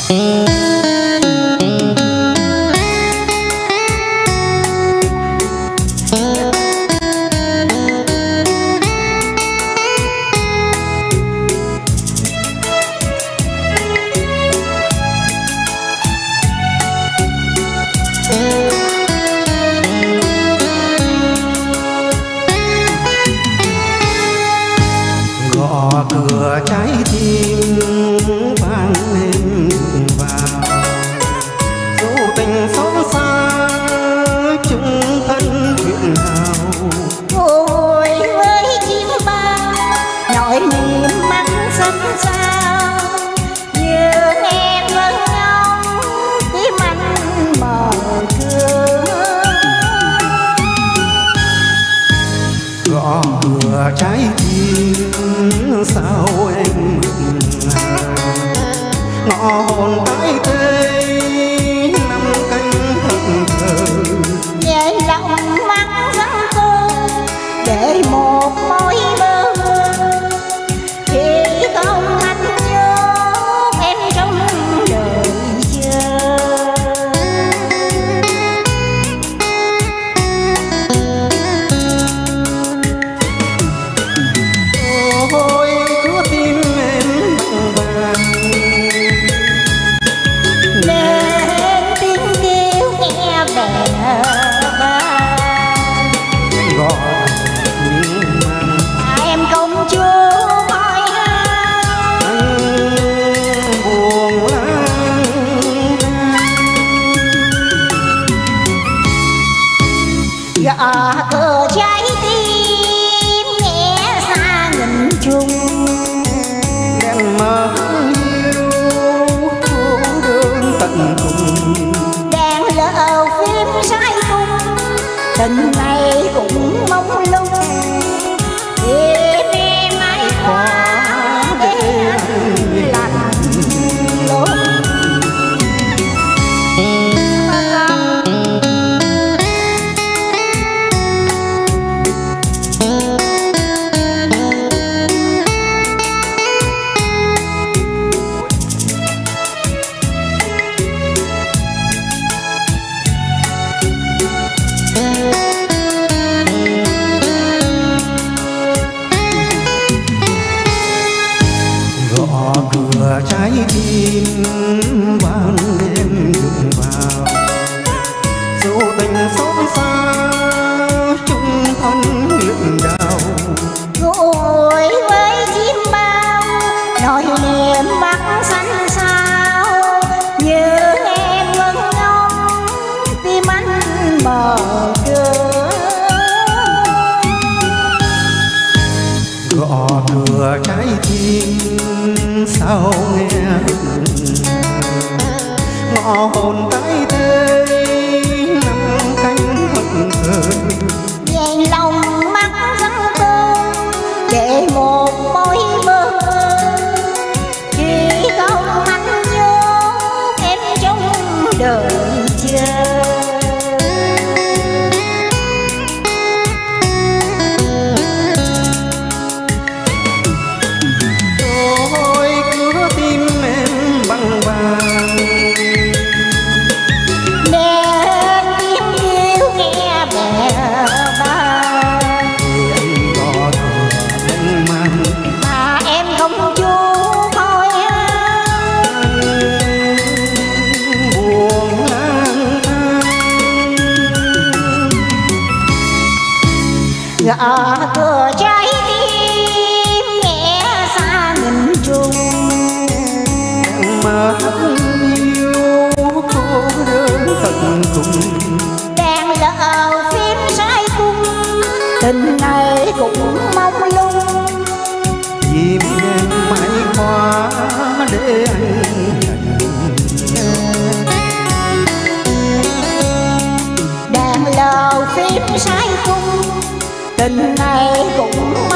Gõ cửa trái tim vang lên vào, dù tình xót xa chung thân chuyện hào. Ngồi với chim bao nỗi niềm mắt xanh sao, như em vẫn ngóng tim anh mở cửa. Gõ cửa trái tim sao em mừng ngõ hồn tái tê năm canh hận thờ, về lòng mắt vắng cô để một mối bơ vơ, khi không anh nhốt em trong đời chờ. ôi cứ tim em bằng vàng Nên tiếng kêu nghe bè vang, gọi những mang em công chúa hỏi han. anh buồn lang Gõ cửa trái tim nghe xa nghìn trùng, em mơ yêu cô đơn tận cùng. đang lỡ phim sai cung, tình này cũng mong lung. Đêm em ai khóa để anh lạnh lùng. Gõ cửa trái tim ban đêm đụng vào, dù tình xót xa chung thân nguyện đau. Ngồi với chim bao nỗi niềm mắt xanh sao, như em vẫn ngóng tim anh mở cửa. Gõ cửa trái tim sao nghe ngõ hồn tái tê năm canh hận thờ, Về lòng mắt vắng cô để một mối bơ vơ, khi không anh nhốt em trong đời chờ. ôi cứ tim em bằng vàng Nên tiếng kêu nghe bè vang, thì anh gõ cửa anh mang mà em không chú thôi anh buồn lang thang. Gõ cửa trái tim nghe xa nghìn trùng, em mơ yêu cô đơn tận cùng. đang lỡ phim sai cung, tình này cũng mong lung. Chim em mãi hoa để anh Đang lỡ phim sai cung, tình này cũng